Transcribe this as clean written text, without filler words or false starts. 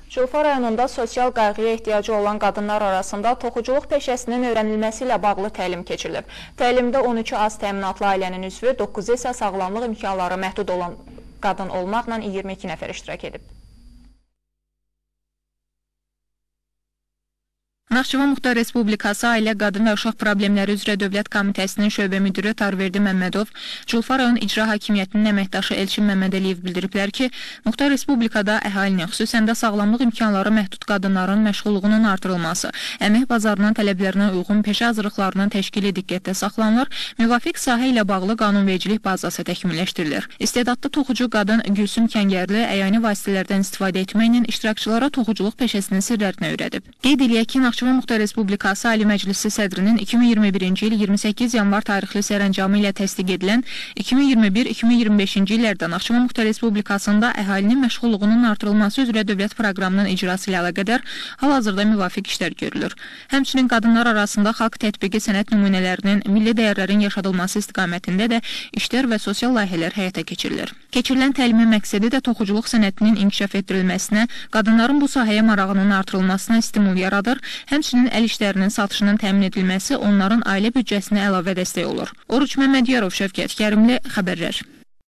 Culfa rayonunda sosial qayğıya ehtiyacı olan qadınlar arasında toxuculuq peşəsinin öyrənilməsi ilə bağlı təlim keçirilib. Təlimdə 13 az təminatlı ailənin üzvü, 9 isə sağlamlıq imkanları məhdud olan qadın olmaqla 22 nəfər iştirak edib. Naxçıvan Muxtar Respublikası Ailə, Qadın və Uşaq Problemləri üzrə Dövlət Komitəsinin şöbə müdiri Tarverdi Məmmədov, Culfa rayon İcra Hakimiyyətinin əməkdaşı Elçin Məmmədəliyev bildiriblər ki, Muxtar Respublikada əhalinin, xüsusən də sağlamlıq imkanları məhdud qadınların məşğulluğunun artırılması, əmək bazarının tələblərinə uyğun peşə hazırlıqlarının təşkili diqqətdə saxlanılır, müvafiq sahə ilə bağlı qanunvericilik bazası təkmilləşdirilir. İstedadlı toxucu qadın Gülsüm Kəngərli əyani vasitələrdən istifadə etməklə iştirakçılara toxuculuq peşəsinin sirlərini öyrədib. Qeyd eləyək ki, Naxçıvan Muxtar Respublikası Ali Məclisi sədrinin 2021-ci il 28 yanvar tarixli sərəncamı ilə təsdiq edilən 2021-2025-ci illərdə Naxçıvan Muxtar Respublikasında əhalinin məşğulluğunun artırılması üzrə dövlət proqramının icrası ilə əlaqədar hal-hazırda müvafiq işlər görülür. Həmçinin qadınlar arasında xalq tətbiqi sənəd nümunələrinin milli dəyərlərin yaşadılması istiqamətində də işlər və sosial layihələr həyata keçirilir. Keçirilən təlimin məqsədi də toxuculuq sənətinin inkişaf etdirilməsinə, qadınların bu sahəyə marağının artırılmasına stimul yaradır, həmçinin əl işlərinin satışının təmin edilməsi onların ailə büdcəsinə əlavə dəstək olur. Oruç Məmmədiyarov, Şəvkət Kərimli, xəbərlər.